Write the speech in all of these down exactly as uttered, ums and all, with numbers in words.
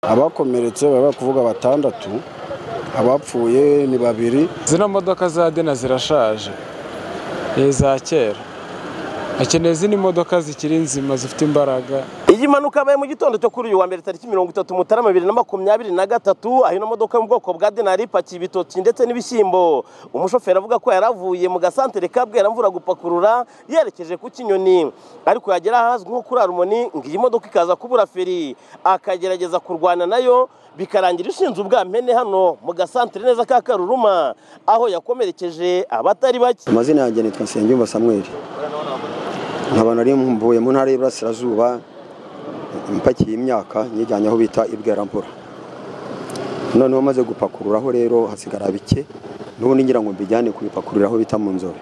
abakomeretse baba kuvuga batandatu, abapfuye ni babiri. Zino modoka za dena zirashaje, za kera, hakeneye izindi modoka zikiri nzima zifite imbaraga. Iyi mpanuka yabaye mu gitondo cyo kuri uyu wa mbere tariki mirongo itatu Mutarama bibiri na makumyabiri na gatatu, aho ino modoka mu bwoko bwa dena ipakiye ibitoki ndetse n'ibishyimbo. Umushoferi avuga ko yaravuye mu gasantere ka Bweramvura gupakurura yerekeje ku Kinyoni, ariko yagera ahazwi nko kuri Harmoni ngo iyi modoka ikaza kubura feri, akagerageza kurwana nayo bikarangira ishinze ubwampene hano mu gasantere neza ka Karuruma, aho yakomerekeje abatari bake. Amazina yanjye nitwa Nsengiyumva Samuel, nkaba nari mvuye mu ntara y'Iburasirazuba mpakiye imyaka nyijyanye aho bita Ibweramvura. Noneho maze gupakururaho rero hasigara bike, n'ubundi ngira ngo mbijyane kubipakuriraho bita mu Nzove.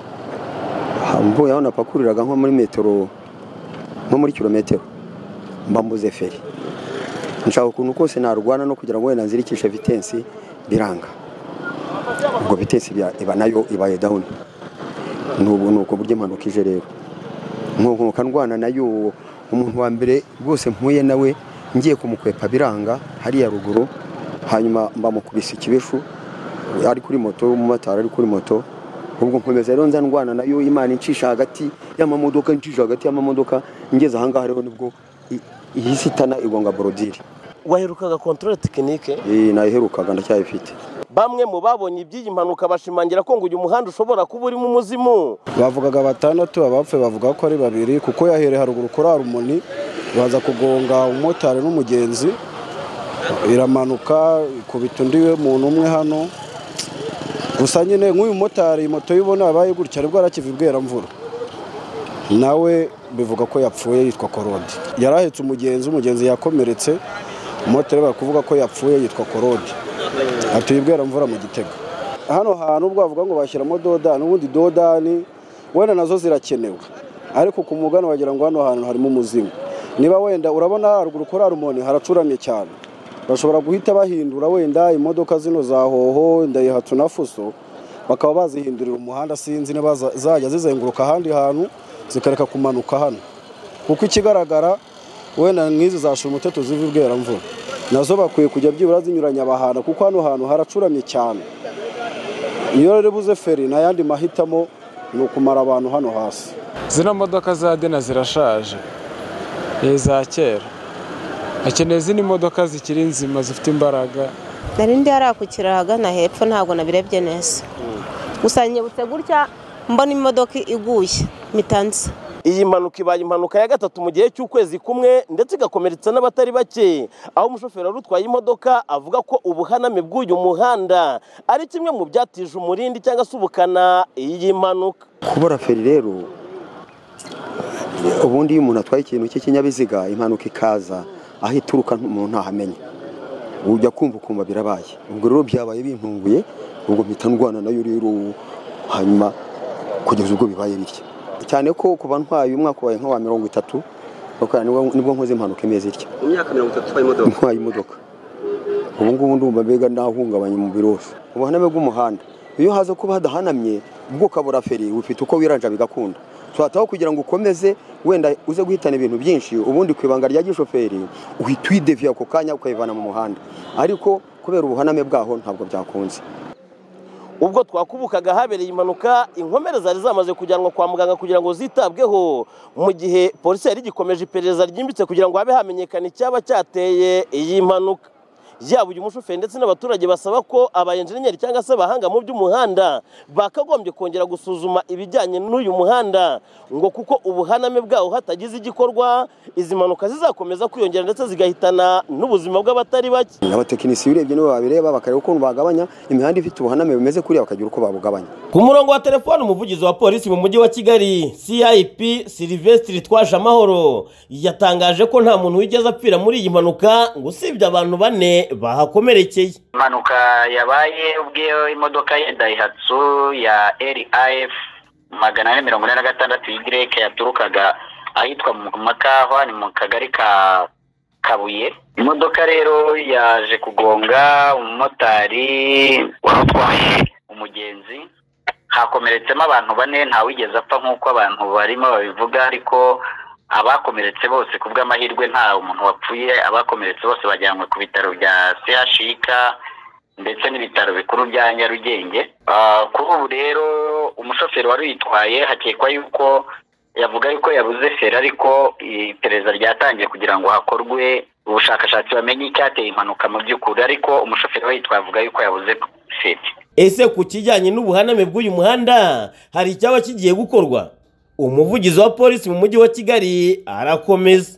Mvuye aho napakuriraga nko muri metero nko muri kilometero mbambuze feri, nshaka ukuntu kose narwana no kugira ngo wenda nzirikishe vitesse biranga, ubwo vitesse iba nayo ibaye down. Nubu nuko buryo impanuka ije rero nko kandwana nayo. Umuntu wa mbere rwose mpuye nawe ngiye kumukwepa biranga hariya ruguru, hanyuma mbamukubise ikibeshu ari kuri moto, umumotari ari kuri moto. Ubwo nkomeza rero nza ndwana nayo, Imana incisha hagati y'amamodoka, incisha hagati y'amamodoka, ngeze ahangaha rero nibwo ihisitana igonga borodire. Waherukaga controle technique? Eh, naherukaga ndacyayifite. Bamwe mu babonye iby'iyi mpanuka bashimangira ko ngo uyu muhanda ushobora kuba uri mu muzimu. Bavugaga batandatu, abapfe bavuga ko ari babiri, kuko yahereye haruguru kuri Harmoni baza kugonga umumotari n'umugenzi, iramanuka ikubita undi muntu umwe hano. Gusa nyine nk'uyu mumotari moto yibona abaye gutya aribwo arakiva Ibweramvura, nawe bivuga ko yapfuye, yitwa Korodi. Yarahetse umugenzi, umugenzi yakomeretse, umumotari barakuvuga ko yapfuye, yitwa Korodi. Atuye Ibweramvura mu Gitega. Hano hantu ubwo bavuga ngo bashyiramo dodani, ubundi dodani wenda nazo zirakenewe, ariko ku mugano wagira ngo hano hantu harimo umuzimu. Niba wenda urabona haruguru kuri Harmoni haracuramye cyane, bashobora guhita bahindura wenda imodoka zino za hoho Ndayihatsu na Fuso, bakaba bazihindurira umuhanda, sinzi niba zajya zizenguruka ahandi hantu zikareka kumanuka hano, kuko ikigaragara wenda nk'izi zashira umuteto ziva Ibweramvura nazo bakwiye kujya byibura zinyuranya abahana, kuko hano hantu haracuramye cyane. Iyo rero buze feri n'ayandi mahitamo ni ukumara abantu hano hasi. Zino modoka za dena zirashaje, za kera, hakeneye izindi modoka zikiri nzima zifite imbaraga. Nari ndi harakukira hagana hepfo, ntabwo nabirebye neza, gusa nyibutse gutya mbona imodoka iguye mitanze. Iyi mpanuka ibaye impanuka ya gatatu mu gihe cy'ukwezi kumwe, ndetse igakomeretsa n'abatari bake, aho umushoferi utwaye imodoka avuga ko ubuhaname bw'uyu muhanda ari kimwe mu byatije umurindi cyangwa se ubukana iyi mpanuka. Kubura feri rero, ubundi iyo umuntu atwaye ikintu cy'ikinyabiziga impanuka ikaza aho ituruka umuntu ntahamenya, ujya kumva ukumva birabaye. Ubwo rero byabaye bintunguye, ubwo mpita ndwana nayo rero, hanyuma kugeza ubwo bibaye bityo. Cyane ko kuba ntwaye umwaka wabaye nka wa mirongo itatu, bakora nibwo nkoze impanuka imeze ityo. Mu myaka mirongo itatu twaye imodoka ntwaye imodoka, ubu ngubu ndumva mbega nahungabanye mu birose. Ubuhaname bw'umuhanda, iyo haza kuba hadahanamye ubwo kabura feri ufite uko wiranja bigakunda. Twataho kugira ngo ukomeze wenda uze guhitana ibintu byinshi, ubundi kwibanga rya gishoferi uhita uyideviya ako kanya ukayivana mu muhanda, ariko kubera ubuhaname bwaho ntabwo byakunze. Ubwo twakubukaga habereye impanuka, inkomere zari zamaze kujyanwa kwa muganga kugira ngo zitabweho, mu gihe polisi yari gikomeje iperereza ryimbitse kugira ngo habe hamenyekana icyaba cyateye iyi mpanuka. Yaba uyu mushoferi ndetse n'abaturage basaba ko abayenjeniyeri cyangwa se abahanga mu by'umuhanda bakagombye kongera gusuzuma ibijyanye n'uyu muhanda, ngo kuko ubuhaname bwawo hatagize igikorwa izi mpanuka zizakomeza kwiyongera ndetse zigahitana n'ubuzima bw'abatari bake. Abatekinisiye urebye nibo babireba bakareba ukuntu bagabanya imihanda ifite ubuhaname bumeze kuri bakagira uko babugabanya. Ku murongo wa telefone umuvugizi wa polisi mu mujyi wa Kigali C I P Sylvestre Twajamahoro yatangaje ko nta muntu wigeze apfira muri iyi mpanuka, ngo usibye abantu bane bahakomerekeye. Impanuka yabaye ubwo imodoka ya Daihatsu ya L I F magana ane mirongo ine na gatandatu Y yaturukaga ahitwa mu Makahwa ni mu kagari ka Kabuye. Imodoka rero yaje kugonga umumotari warutwaye umugenzi, hakomeretsemo abantu bane, nta wigeze apfa nk'uko abantu barimo babivuga, ariko abakomeretse bose ku bw'amahirwe nta umuntu wapfuye, abakomeretse bose bajyanwe ku bitaro bya C H I K ndetse n'ibitaro bikuru bya Nyarugenge. Kuri ubu rero umushoferi wari uyitwaye hakekwa yuko yavuga yuko yabuze feri, ariko iperereza ryatangiye kugira ngo hakorwe ubushakashatsi bamenye icyateye impanuka mu by'ukuri, ariko umushoferi wayitwaye avuga yuko yabuze feri. Ese ku kijyanye n'ubuhaname bw'uyu muhanda hari icyaba kigiye gukorwa? Umuvugizi wa polisi mu mujyi wa Kigali arakomeza.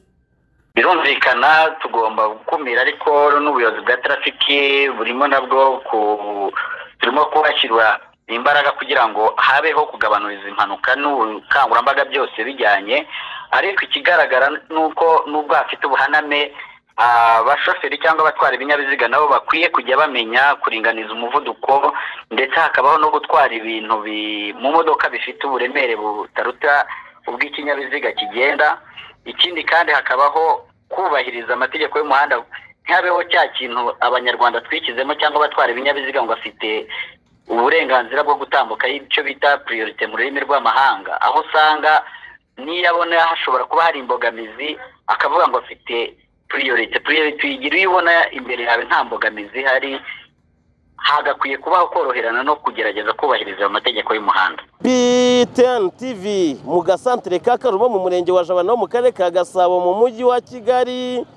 Birumvikana tugomba gukumira, ariko n'ubuyobozi bwa trafiki burimo nabwo ku turimo kubashyirwa imbaraga kugira ngo habeho kugabanuriza impanuka n'ubukangurambaga byose bijyanye. Ariko ikigaragara nuko nubwo hafite ubuhaname, abashoferi cyangwa abatwara ibinyabiziga nabo bakwiye kujya bamenya kuringaniza umuvuduko, ndetse hakabaho no gutwara ibintu mu modoka bifite uburemere butaruta ubw'ikinyabiziga kigenda. Ikindi kandi hakabaho kubahiriza amategeko y'umuhanda, ntihabeho cya kintu abanyarwanda twikizemo cyangwa abatwara ibinyabiziga ngo afite uburenganzira bwo gutambuka y'icyo bita priorite mu rurimi rw'amahanga, aho usanga niyo abona hashobora kuba hari imbogamizi akavuga ngo afite priorite. Priorite uyigira iyo ubona imbere yawe nta mbogamizi hari, hagakwiye kubaho koroherana no kugerageza kubahiriza amategeko y'umuhanda. B T N T V mu gasantere ka Karubo mu murenge wa Jabana mu karere ka Gasabo mu mujyi wa Kigali,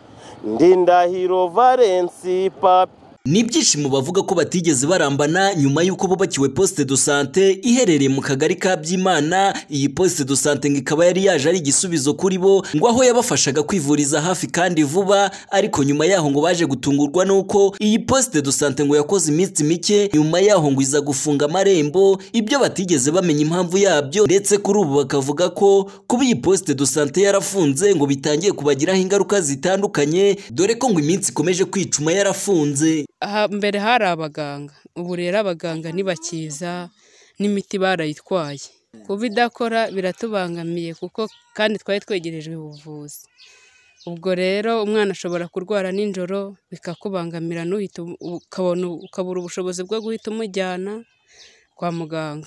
Ndindahiro Valence Papi. Ni ibyishimo bavuga ko batigeze barambana nyuma y'uko bubakiwe poste de santé iherereye mu kagari ka Byimana. Iyi poste de santé ngikaba yari yaje ari igisubizo kuri bo, ngo aho yabafashaga kwivuriza hafi kandi vuba, ariko nyuma yaho ngo baje gutungurwa nuko iyi poste de santé ngo yakoze iminsi mike, nyuma yaho ngo iza gufunga amarembo, ibyo batigeze bamenya impamvu yabyo. Ndetse kuri ubu bakavuga ko kuba iyi poste de santé yarafunze ngo bitangiye kubagiraho ingaruka zitandukanye, dore ko ngo iminsi ikomeje kwicuma yarafunze. Aha mbere hari abaganga, ubu rero abaganga ntibakiza, n'imiti barayitwaye. Kuba idakora biratubangamiye kuko kandi twari twegerejwe ubuvuzi. Ubwo rero umwana ashobora kurwara nijoro bikakubangamira, n'uhita ukabona ukabura ubushobozi bwo guhita umujyana kwa muganga.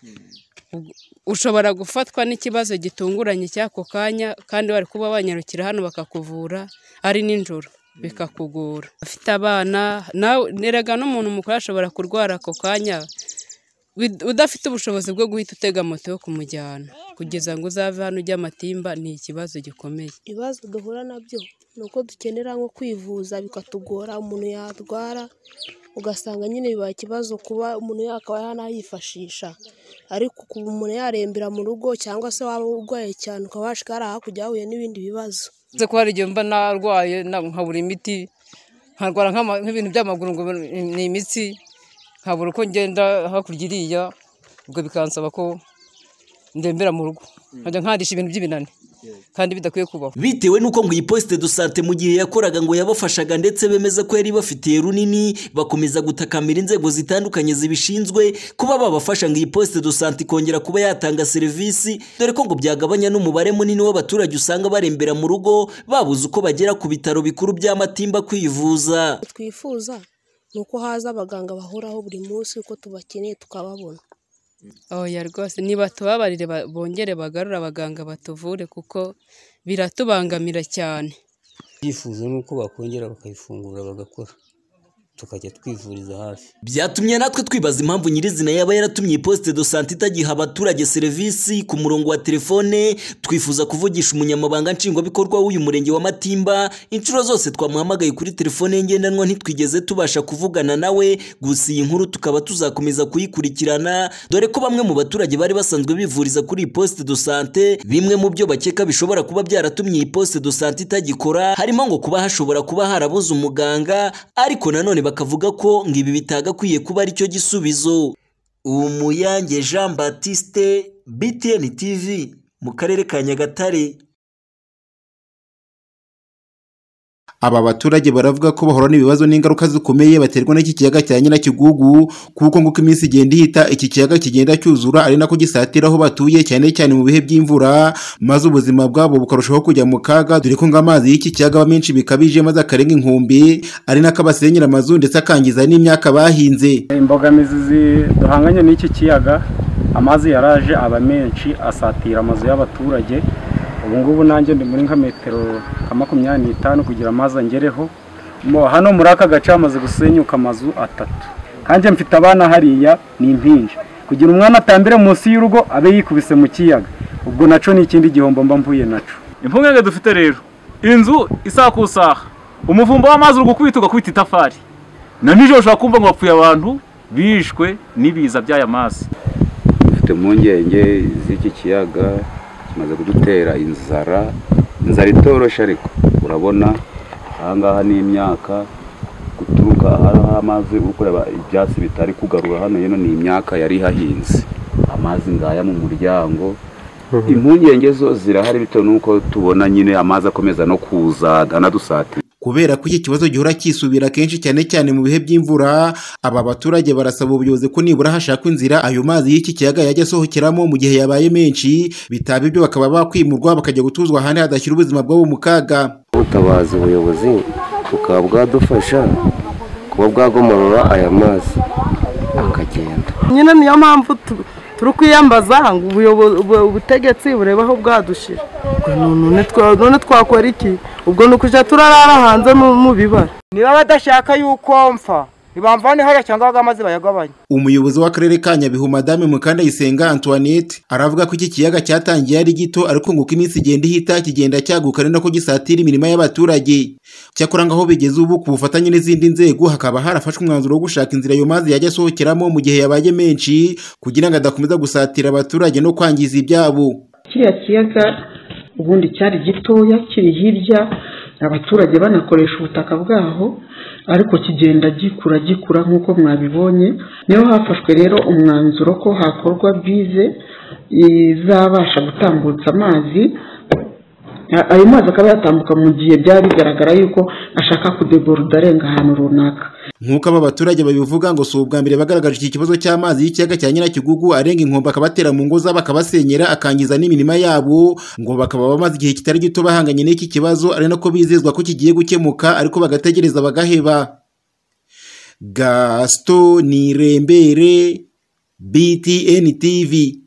Ushobora gufatwa n'ikibazo gitunguranye cy'ako kanya, kandi bari kuba banyarukira hano bakakuvura ari nijoro bikakugora. Afite abana nawe neraga n'umuntu mukuru ashobora kurwara ako kanya udafite ubushobozi bwo guhita utega moto yo kumujyana kugeza ngo uzave hano ujya Matimba. Ni ikibazo gikomeye. Ibibazo duhura nabyo nuko dukenera nko kwivuza bikatugora, umuntu yarwara ugasanga nyine bibaye ikibazo kuba umuntu yakaba yanayifashisha, ariko kuba umuntu yarembera mu rugo cyangwa se waba urwaye cyane ukabasha kara hakujya yahuye n'ibindi bibazo. Nze ko hari igihe mba narwaye nkabura imiti, nkarwara nk'ibintu by'amaguru ngo ni imitsi, nkabura uko ngenda hakurya iriya, ubwo bikansaba ko ndembera mu rugo nkajya nkandisha ibintu by'ibinani kandi bidakwiye kubaho. Bitewe nuko ngo iyi poste de santé mu gihe yakoraga ngo yabafashaga ndetse bemeza ko yari bafitiye runini, bakomeza gutakamira inzego zitandukanye zibishinzwe kuba babafasha ngo iyi poste de santé kongera kuba yatanga serivisi, dore ko ngo byagabanya n'umubare munini w'abaturage usanga barembera mu rugo babuze uko bagera ku bitaro bikuru bya Matimba kwivuza. Twifuza nuko haza abaganga bahoraho buri munsi uko tubakeneye tukababona. Oya rwose niba tubabarire bongere bagarura abaganga batuvure kuko biratubangamira cyane. Yifuza nuko bakongera bakayifungura bagakora tukajya twivuriza hafi. Byatumye natwe twibaza impamvu nyirizina yaba yaratumye poste de santé itagiha abaturage serivisi. Ku murongo wa telefone twifuza kuvugisha umunyamabanga nshingwabikorwa w'uyu murenge wa Matimba, inshuro zose twamuhamagaye kuri telefone ngendanwa ntitwigeze tubasha kuvugana nawe. Gusa iyi nkuru tukaba tuzakomeza kuyikurikirana, dore ko bamwe mu baturage bari basanzwe bivuriza kuri iyi poste de santé, bimwe mu byo bakeka bishobora kuba byaratumye iyi poste de santé itagikora harimo ngo kuba hashobora kuba harabuze umuganga, ariko nanone bakavuga ko ngo ibi bitagakwiye kuba ari cyo gisubizo. Umuyange Jean Baptiste, B T N T V mu karere ka Nyagatare. Aba baturage baravuga ko bahora n'ibibazo n'ingaruka zikomeye baterwa n'iki kiyaga cya Nyirakigugu, kuko nguko iminsi igenda ihita iki kiyaga kigenda cyuzura ari nako gisatira aho batuye cyane cyane mu bihe by'imvura, maze ubuzima bwabo bukarushaho kujya mu kaga, dore ko ngo amazi y'iki kiyaga aba menshi bikabije maze akarenga inkumbi, ari nako abasenyera amazu ndetse akangiza n'imyaka bahinze. Imbogamizi duhanganye n'iki kiyaga, amazi yaraje aba menshi asatira amazu y'abaturage, ubu ngubu nanjye ndi muri nka metero nka makumyabiri n'itanu kugira amazi angereho. Hano muri aka gace hamaze gusenyuka amazu atatu, hanjye mfite abana hariya ni impinja, kugira umwana atambire munsi y'urugo abe yikubise mu kiyaga, ubwo naco ni ikindi gihombo mba mvuye naco. Impungenge dufite rero, inzu isakusaha, umuvumba w'amazi uri gukubita ugakubita itafari, na nijoro ushobora kumva ngo bapfuye abantu bishwe n'ibiza by'aya mazi. Dufite impungenge z'iki kiyaga kimaze kudutera inzara, inzara itoroshe, ariko urabona ahangaha ni imyaka guturuka aho amazi uri kureba ibyatsi bitari kugarura hano, yino ni imyaka yari hahinze, amazi ngaya mu muryango. Impungenge zo zirahari bitewe nuko tubona nyine amazi akomeza no kuza anadusatira. Kubera ko iki kibazo gihora kisubira kenshi cyane cyane mu bihe by'imvura, aba baturage barasaba ubuyobozi ko nibura hashakwa inzira ayo mazi y'iki kiyaga yajya asohokeramo mu gihe yabaye menshi, bitaba ibyo bakaba bakwimurwa bakajya gutuzwa ahandi hadashyira ubuzima bwabo mu kaga. Ubutabazi ubuyobozi bukaba bwadufasha kuba bwagomorora aya mazi akagenda. Nyine niyo mpamvu turi kwiyambaza ngo ubutegetsi bureba aho bwadushira. None twakora iki? Ubwo nukuja turarara hanze mu bibara. Niba badashaka yuko mpfa ibamvane hara cyangwa bagamaze bayagabanya. Umuyobozi w'akarere ka Nyabihu Madame Mukandayisenga Antoinette aravuga ko iki kiyaga cyatangiye ari gito, ariko ngo iminsi igenda ihita kigenda cyaguka ari nako gisatira imirima y'abaturage. Cyakora ngaho bigeze ubu ku bufatanye n'izindi nzego hakaba harafashwe umwanzuro wo gushaka inzira ayo mazi yajya asohokeramo mu gihe yabaye menshi, kugira ngo adakomeza gusatira abaturage no kwangiza ibyabo. Kiriya kiyaga ubundi cyari gitoya kiri hirya, abaturage banakoresha ubutaka bwaho, ariko kigenda gikura gikura nk'uko mwabibonye. Niyo hafashwe rero umwanzuro ko hakorwa bize izabasha gutambutsa amazi, ayo mazi akaba yatambuka mu gihe byari bigaragara yuko ashaka kudeborda arenga ahantu runaka. Nk'uko aba baturage babivuga ngo si ubwa mbere bagaragaje iki kibazo cy'amazi y'ikiyaga cya Nyirakigugu arenga inkombe akabatera mu ngo zabo akabasenyera akangiza n'imirima yabo, ngo bakaba bamaze igihe kitari gito bahanganye n'iki kibazo, ari nako bizezwa ko kigiye gukemuka, ariko bagategereza bagaheba. Gaston Nirembere, B T N T V.